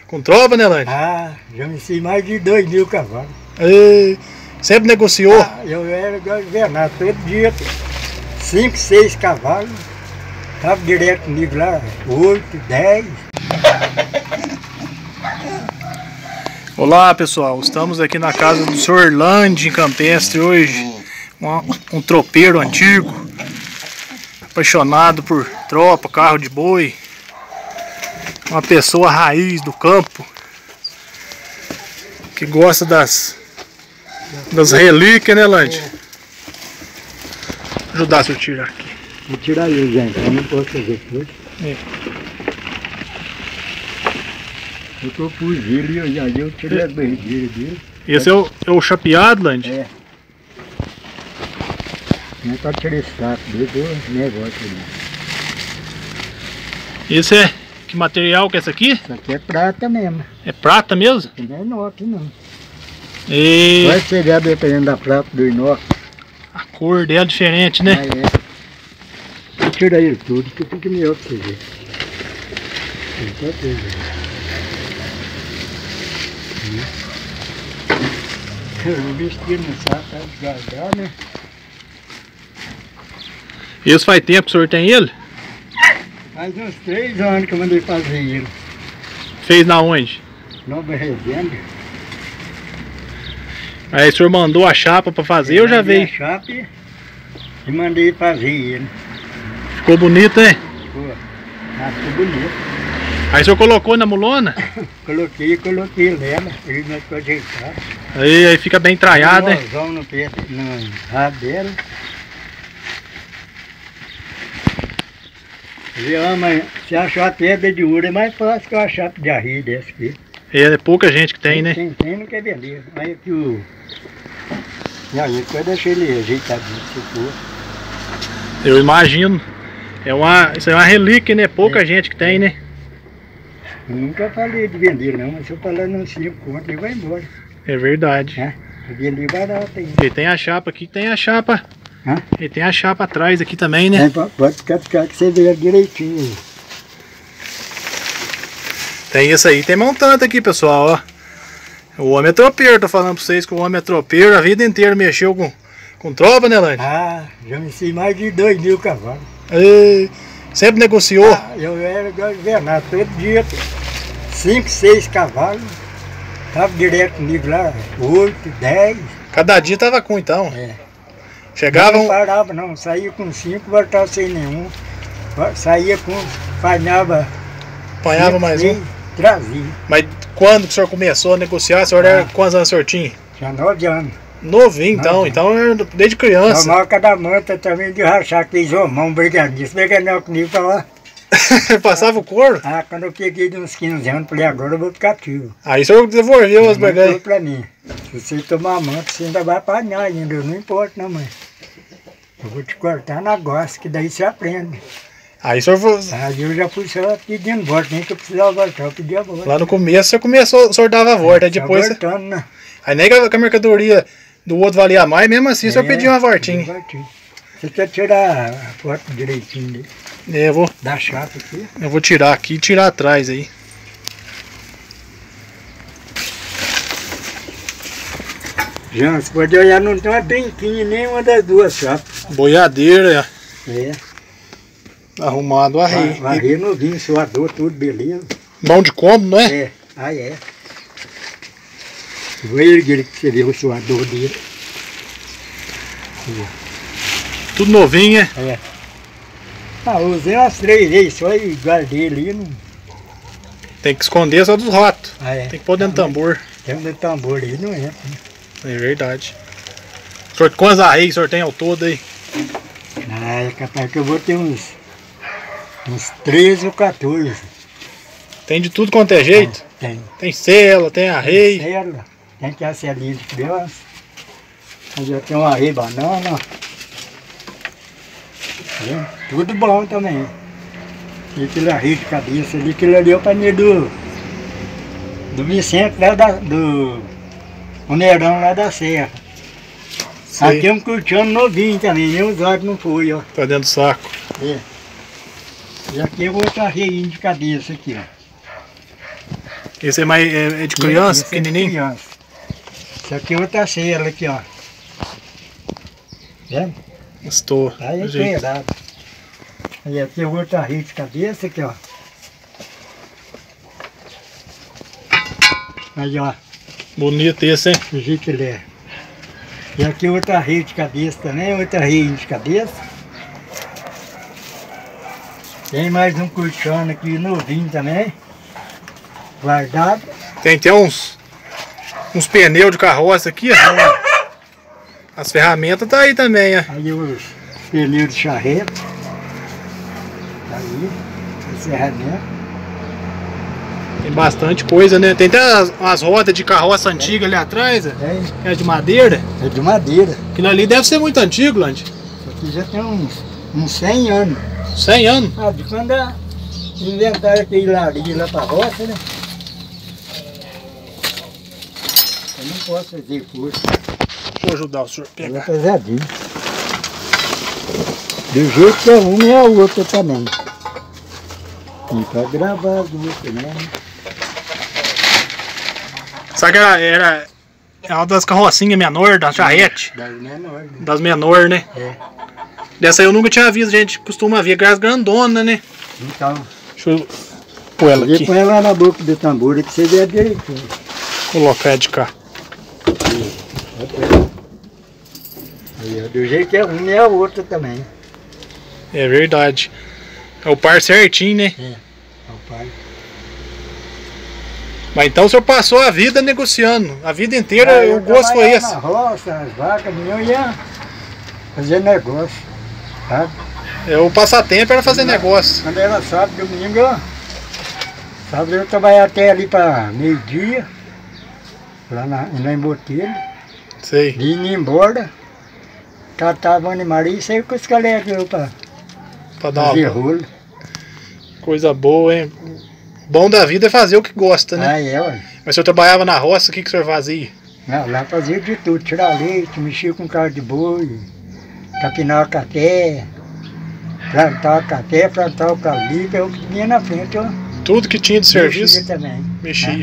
Com trova, né, Lande? Ah, já meci mais de 2.000 cavalos. E sempre negociou? Ah, eu era governado todo dia, 5, 6 cavalos. Tava direto comigo lá, 8, 10. Olá pessoal, estamos aqui na casa do Sr. Lande, em Campestre hoje. Um tropeiro antigo, apaixonado por tropa, carro de boi. Uma pessoa raiz do campo, que gosta das relíquias, né, Lande? Vou ajudar se eu tirar aqui. Vou tirar aí, gente, eu não posso fazer tudo. Eu tô por ele e aí eu tirei a barrigueira dele. Esse é o chapeado, Lande? É. Não tá tirando esse saco dele, do negócio ali. Esse é... Que material que é esse aqui? Isso aqui é prata mesmo. É prata mesmo? Não é inox não. E... Vai pegar dependendo da prata do inox. A cor dela é diferente, né? Ah, é. Tira ele tudo, que fica melhor pra você ver. Eu vesti no saco pra desgastar, né? Esse faz tempo que o senhor tem ele? Faz uns 3 anos que eu mandei fazer ele. Fez na onde? Nova Resende. Aí o senhor mandou a chapa pra fazer ou já veio? A chapa e mandei fazer ele. Ficou bonito, né? Ficou. Ah, ficou bonito. Aí o senhor colocou na mulona? Coloquei nela, ele não ficou ajeitado. Aí fica bem tralhado, né? No pé, no rabo dela. Se achar a pedra de ouro é mais fácil que eu achar de arreio dessa aqui. É pouca gente que tem, né? Tem, não quer vender. Aí que o... E aí, eu deixei ele ajeitadinho, se for. Eu imagino. Isso é uma relíquia, né? Pouca gente que tem, né? Eu nunca falei de vender não, mas se eu falar nos 5 contos, ele vai embora. É verdade. É, vender barato aí. E tem a chapa aqui, tem a chapa. Hã? E tem a chapa atrás aqui também, né? Pode ficar que você vê direitinho aí. Tem isso aí, tem montante aqui, pessoal, ó. O homem é tropeiro, tô falando pra vocês que o homem é tropeiro, a vida inteira mexeu com trova, né, Lande? Ah, já meci mais de 2.000 cavalos. E sempre negociou? Ah, eu era governado todo dia, 5, 6 cavalos. Tava direto comigo lá, 8, 10. Cada dia tava com, então? É. Chegava Não parava não, saía com 5, voltava sem nenhum. Saía com, apanhava mais um? Trazia. Mas quando que o senhor começou a negociar, o senhor era quantos anos o senhor tinha? Tinha 9 anos. Novinho, então, era desde criança. Tomava cada manta também de rachar, que fez homão, brigadinho. Brigadinho comigo pra lá. Passava o couro? Ah, quando eu peguei de uns 15 anos, falei, agora eu vou ficar ativo. Aí o senhor devolveu as brigadas. Falou pra mim, se você tomar manta, você ainda vai apanhar ainda, não importa não, mãe. Eu vou te cortar na gosta, que daí você aprende. Aí o senhor... Aí eu já fui só pedindo volta, nem que eu precisava voltar, eu pedi a volta. Lá no começo o senhor dava a volta, aí depois... Voltando, né? Aí nem que a mercadoria do outro valia mais, mesmo assim o senhor pediu uma voltinha. Você quer tirar a foto direitinho dele? Eu vou... Da chapa aqui? Eu vou tirar aqui e tirar atrás aí. Já, você pode olhar, não tem uma trinquinha em nenhuma das duas chapas. Boiadeira, É. Arrumado, arreio. Varrer novinho, suador, tudo beleza. Mão de combo, não é? É, aí é. Vou erguer que você vê o suador dele. Tudo novinho, é? É. Ah, usei umas 3 vezes só e guardei ali. Não... Tem que esconder só dos ratos. Ah, é. Tem que pôr dentro do tambor. Dentro do tambor aí não entra. É verdade. Quantos arreios o senhor tem ao todo aí? Ah, é capaz que eu vou ter uns 13 ou 14. Tem de tudo quanto é jeito? Tem. Tem cela, tem arreio. Tem cela, tem que a celinha de criança. Mas eu tenho um arreio banana. Tudo bom também. E aquele arreio de cabeça ali, aquilo ali é o paninho do Vicente, lá do Neirão lá da Serra. Sei. Aqui é um curtiano novinho também, nem os olhos não foi, ó. Tá dentro do saco. É. E aqui é outro arreio de cabeça aqui, ó. Esse é mais é de criança, Esse é de pequenininho? criança. Isso aqui é outra cela aqui, ó. Vendo? Estou. Aí é Jeito. cuidado. Aí aqui é outra rede de cabeça aqui, ó. Aí, ó. Bonito esse, hein? Do jeito que ele é. E aqui outra rede de cabeça também, outra rede de cabeça. Tem mais um colchão aqui novinho também. Guardado. Tem até uns pneus de carroça aqui, ó. É. As ferramentas tá aí também, ó. Aí os pneus de charreta. Aí, as ferramentas. Tem bastante coisa, né? Tem até as rodas de carroça antiga ali atrás, ó. É, É de madeira. é de madeira. Aquilo ali deve ser muito antigo, Lande. Isso aqui já tem uns 100 anos. 100 anos. Ah, de quando inventaram aquele larinho lá pra roça, né? Eu não posso fazer força. Vou ajudar o senhor a Ela é pegar. pesadinha. Do jeito que é uma é a outra também. E pra gravar as duas também. Sabe que era uma das carrocinhas menor, da charrete. Das menores, né? Das menores, né? É. Dessa aí eu nunca tinha visto, a gente costuma ver as grandonas, né? Então, Deixa eu pôr ela você aqui. põe ela na boca do tambor que você vê direitinho. Colocar de cá. Aí, ó, do jeito que é uma é a outra também. É verdade. É o par certinho, né? É, o pai. Mas então o senhor passou a vida negociando. A vida inteira o gosto foi esse. Na roça, as vacas, eu ia fazer negócio, sabe? O passatempo era fazer negócio. Quando era sábado, domingo, sábado eu trabalhava até ali para meio-dia, lá em Botelho, Sei. vinha embora, catava o animal e saía com os calecos para Pra dar fazer uma rolo. coisa boa, hein? O bom da vida é fazer o que gosta, né? Ah, é, ué. Mas se eu trabalhava na roça, o que o senhor fazia? Não, lá fazia de tudo, tirar leite, mexia com carro de boi, capinar café, plantar café, plantar eucalipto, eu que vinha na frente, eu Tudo que tinha de serviço, mexia também. mexia.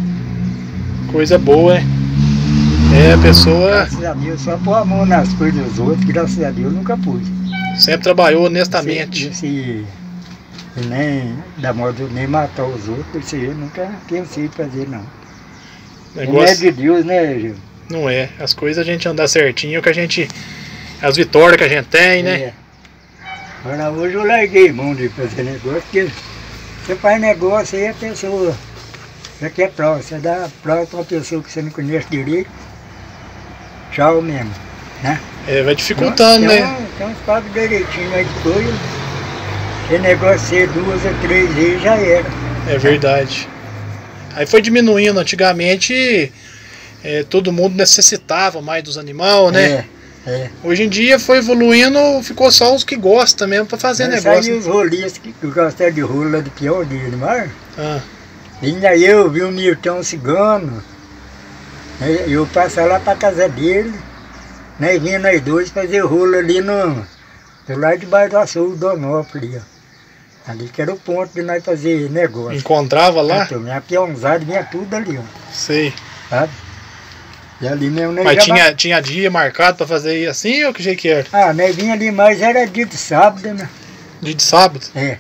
Coisa boa, hein? É, a pessoa Graças a Deus, só pôr a mão nas coisas dos outros, graças a Deus, nunca pus. sempre trabalhou honestamente. Esse nem da modo nem matar os outros, isso aí eu nunca pensei fazer, não. Não é Negócio de Deus, né, Gil? não é. As coisas a gente andar certinho, que a gente. As vitórias que a gente tem, né? É. Agora hoje eu larguei mão de fazer negócio, porque você faz negócio aí a pessoa já quer prova, você dá prova para uma pessoa que você não conhece direito, tchau mesmo, né? É, vai dificultando, né? Tem uns papos direitinho aí depois, se negócio ser 2 ou 3 vezes já era. É verdade. Aí foi diminuindo. Antigamente todo mundo necessitava mais dos animais, né? É. Hoje em dia foi evoluindo, ficou só os que gostam mesmo pra fazer Mas negócio. aí os rolistas que gostam de rola do pior dele, mas Ah, vinha eu, vi o Milton Cigano, né, eu passava lá pra casa dele, né, vinha nós dois fazer rolo ali do lado de baixo do açougue do Onópolis, ó. Ali que era o ponto de nós fazer negócio. encontrava lá? Então, minha peãozada vinha tudo ali, ó, Sei. sabe? E ali mesmo nós Mas já tinha dia marcado pra fazer assim ou que jeito que era? Ah, nós vinha ali mais, era dia de sábado, né? Dia de sábado? É.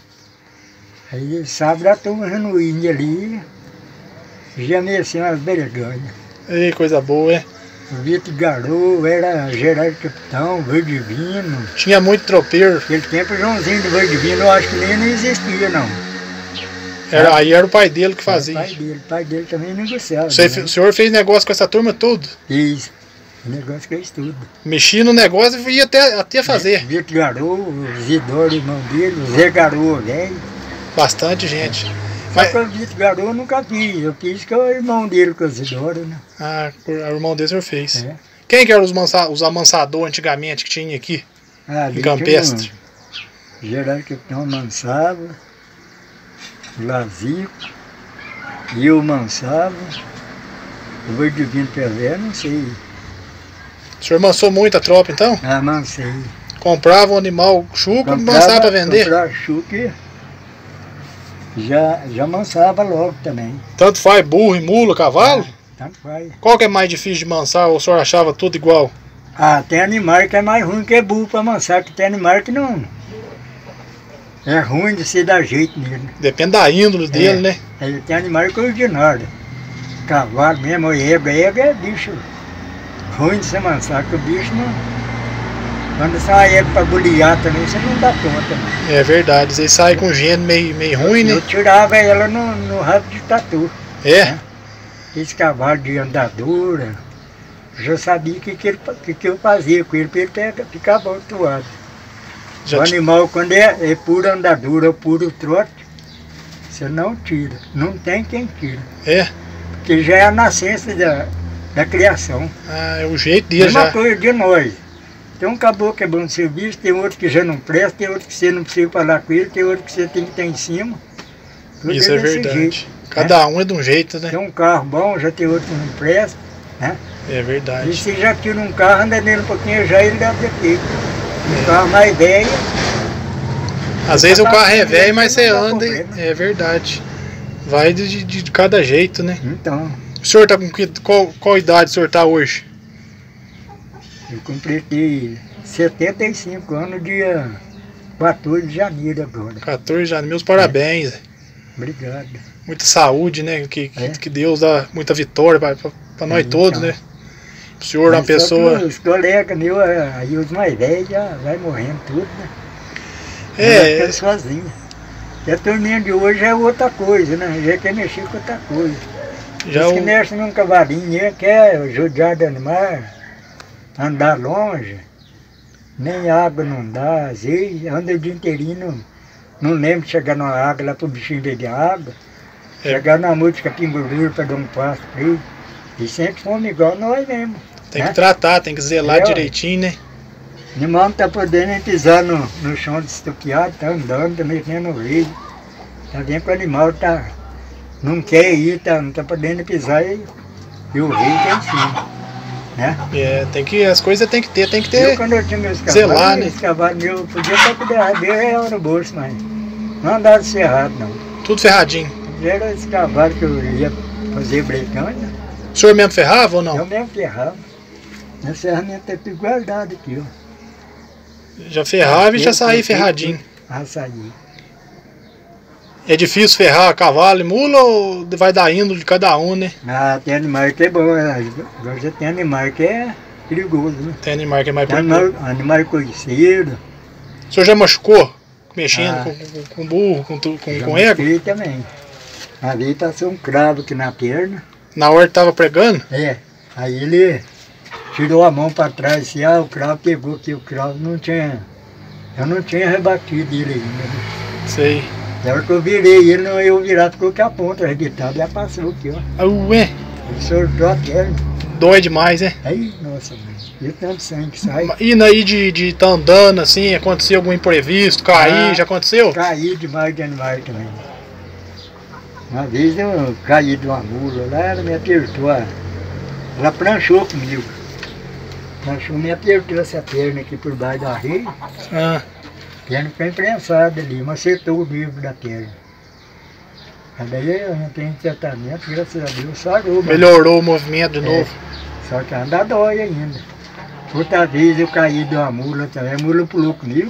Aí sábado a turma renuindo ali, já merecia umas bereganhas. Ei, coisa boa, hein? O Vitor Garou, era Gerardo Capitão, Verde Divino. Tinha muito tropeiro. Naquele tempo o Joãozinho do Verde Divino eu acho que nem não existia, não. Aí era o pai dele que fazia. O pai dele também negociava. O senhor fez negócio com essa turma tudo? Isso. O negócio fez tudo. Mexia no negócio e ia até fazer. Vitor Garou, o Zidoro, irmão dele, o Zé Garou, velho. Bastante gente. Só que o Vitor Garou eu nunca fiz. Eu fiz que é o irmão dele, com o Zidoro, né? O irmão dele o senhor fez. É. Quem que eram os amansadores antigamente que tinha aqui? Ali Em Campestre. tinha o Gerardo Capitão mansava, o Lazico, e eu mansava, o Verde Divino Pelé, não sei. O senhor mansou muita tropa então? Ah, mansei. Comprava um animal chuco e mansava para vender? Comprava chuca Já mansava logo também. Tanto faz burro e mula, cavalo? Tanto faz. Qual que é mais difícil de mansar ou o senhor achava tudo igual? Ah, tem animal que é mais ruim que burro para mansar, que tem animal que não... É ruim de se dar jeito nele. Depende da índole dele, né? Tem animal que é ordinário. Cavalo mesmo, égua é bicho ruim de se mansar, que o bicho não... Quando sai égua para buliar também, você não dá conta. Né? É verdade, eles saem com gênero meio ruim, né? Eu tirava ela no rabo de tatu. É? Né? Esse cavalo de andadura, já sabia o que eu fazia com ele, para ele ficar bom atuado. O animal, quando é pura andadura, puro trote, você não tira, não tem quem tira. É? Porque já é a nascença da criação. Ah, é o jeito dele já. Uma coisa de nós. Tem um caboclo que é bom de serviço, tem outro que já não presta, tem outro que você não precisa falar com ele, tem outro que você tem que estar em cima. Tudo isso é verdade. Jeito, cada um é de um jeito, né? Tem um carro bom, já tem outro que não presta, né? É verdade. E se já tira um carro, anda nele um pouquinho, já ele deve ter. Um carro mais velho. Às vezes o carro é velho, mas você anda, é verdade. Vai de cada jeito, né? Então. O senhor tá com qual idade o senhor tá hoje? Eu completei 75 anos, dia 14 de janeiro agora. 14 de janeiro, meus parabéns. Obrigado. Muita saúde, né? Que Deus dá muita vitória para nós todos, né? O senhor é uma pessoa... Os colegas meus, aí os mais velhos já vai morrendo tudo, né? É. Sozinho. E a turminha de hoje é outra coisa, né? Já quer mexer com outra coisa. Já os que mexem num cavalinho, quer judiar de animal, andar longe, nem água não dá, às vezes anda o dia inteirinho, não lembro de chegar na água lá pro bichinho beber água, chegar na música pingurura para dar um passo para ele, e sempre fomos igual nós mesmo. Tem que tratar, tem que zelar direitinho, né? O animal não tá podendo nem pisar no chão de estoqueado, tá andando, tá mexendo no veio. Tá vendo que o animal não quer ir, não tá podendo pisar e o veio tá em cima. Né? As coisas tem que ter. Eu, quando eu tinha meus cavalos, zelar, né? Esse cavalo meu podia estar com derradeiro no bolso, mas não andava ferrado, não. Tudo ferradinho. Era esse cavalo que eu ia fazer brecão, né? O senhor mesmo ferrava ou não? Eu mesmo ferrava. Minha ferramenta é tudo guardada aqui, ó. Já ferrava e já saía ferradinho. Saí. É difícil ferrar cavalo e mula ou vai dar índole de cada um, né? Ah, tem animal que é bom, agora já tem animal que é perigoso, né? Tem animal que é mais perigoso. Animal conhecido. O senhor já machucou? Mexendo com burro, com égua? Eu também. Ali passou um cravo aqui na perna. Na hora que tava pregando? Aí ele tirou a mão para trás assim, o cravo pegou aqui, o cravo não tinha... Eu não tinha rebatido ele ainda, né? Sei. Na hora que eu virei ele, eu virar, ficou com a ponta arrebitada, já passou aqui, ó. Ué? Ele soltou a perna. Dói demais, né? Aí, nossa, mãe, e tanto sangue que sai. E aí de tá andando assim, aconteceu algum imprevisto, cair, já aconteceu? Caí demais de animal também. Uma vez eu caí de uma mula lá, ela me apertou, ela planchou comigo. Planchou, me apertou essa perna aqui por baixo da rede. A perna ficou imprensada ali, mas acertou o livro da perna. Aí daí eu entrei em tratamento, graças a Deus, sarou. Melhorou o movimento de novo. Só que anda dói ainda. Outra vez eu caí de uma mula também, a mula pulou comigo.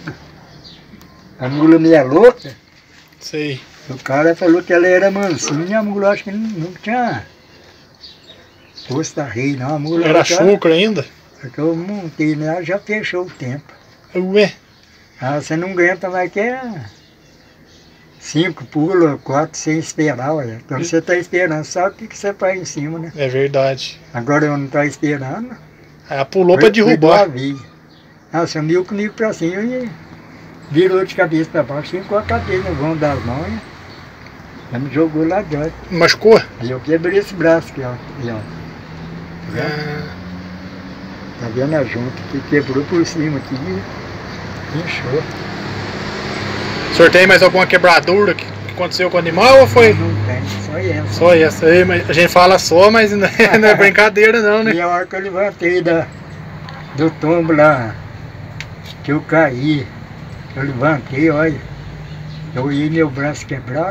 A mula meia louca. Sei. O cara falou que ela era mansinha, a mula acho que não tinha posto a rei, não. A mula era chucro ainda? Porque eu montei, né? Ela já fechou o tempo. Ué? Você não aguenta mais que 5 pulos, 4 sem esperar, olha. Quando você está esperando, sabe o que você faz em cima, né? É verdade. Agora eu não estou esperando. Ela pulou para derrubar. Sumiu comigo para cima e virou de cabeça para baixo, ficou a cabeça no vão das mãos. Ela me jogou lá dentro. Machucou? Aí eu quebrei esse braço aqui, ó. Tá vendo a junta que quebrou por cima aqui, inchou. O senhor tem mais alguma quebradura que aconteceu com o animal ou foi? Não tem, só essa. Só essa aí, mas a gente fala só, mas não é brincadeira não, né? E a hora que eu levantei do tombo lá, que eu caí, eu levantei, olha, eu ia meu braço quebrado.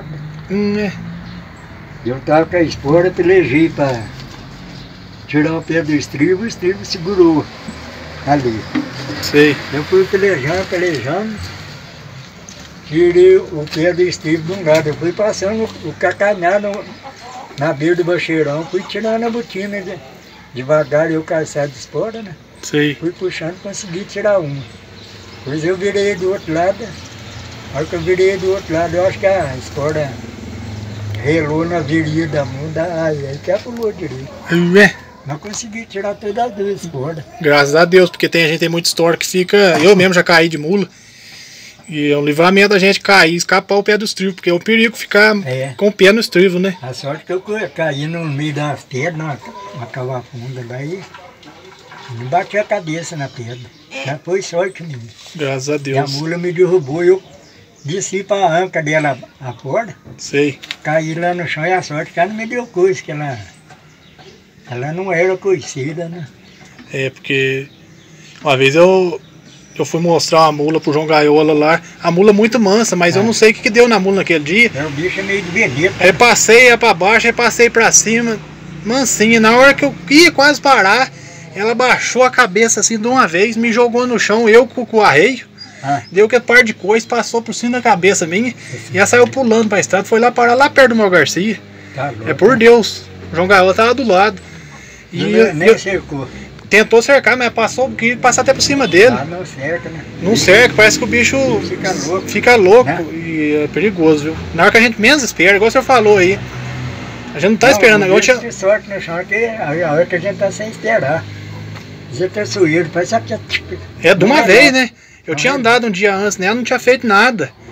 Eu tava com a espora, pelejei para tirar o pé do estribo segurou ali. Sei. Eu fui pelejando, tirei o pé do estribo de um lado. Eu fui passando o cacanhado na beira do bacheirão, fui tirando a botina devagar e o calçado de espora, né? Sei. Fui puxando, consegui tirar uma. Depois eu virei do outro lado. A hora que eu virei do outro lado, eu acho que a espora relou na virilha da mão, aí que pulou direito. Não consegui tirar todas as duas esporas. Graças a Deus, porque a gente tem muita história que fica... Eu mesmo já caí de mula. E é um livramento da gente cair, escapar o pé do estribo, porque é um perigo ficar com o pé no estribo, né? A sorte que eu caí no meio das pedras, na cava funda, daí não bati a cabeça na pedra. Já foi sorte minha. Graças a Deus. E a mula me derrubou, eu desci para a anca dela afora. Sei. Caí lá no chão e a sorte que ela não me deu coisa, que ela não era conhecida, né? É, porque uma vez eu fui mostrar uma mula pro João Gaiola lá, a mula muito mansa, mas eu não sei o que deu na mula naquele dia. O bicho é meio de veneta. Repassei, ia pra baixo, repassei pra cima, mansinha. Na hora que eu ia quase parar, ela baixou a cabeça assim de uma vez, me jogou no chão, eu com o arreio. Deu que par de coisa, passou por cima da cabeça minha e ela saiu pulando pra estrada, foi lá parar lá perto do meu Garcia. Tá louco. É por Deus, o João Gaiola tava do lado. E nem cercou. Tentou cercar, mas queria passar até por cima dele. Não cerca, né? Não cerca, parece que o bicho fica louco né? E é perigoso, viu? Na hora que a gente menos espera, igual o senhor falou aí. A gente não tá esperando. Não tem sorte no chão, que a hora que a gente tá sem esperar. Você tá suído, parece que é de uma vez, né? Eu tinha andado um dia antes, né? Ela não tinha feito nada.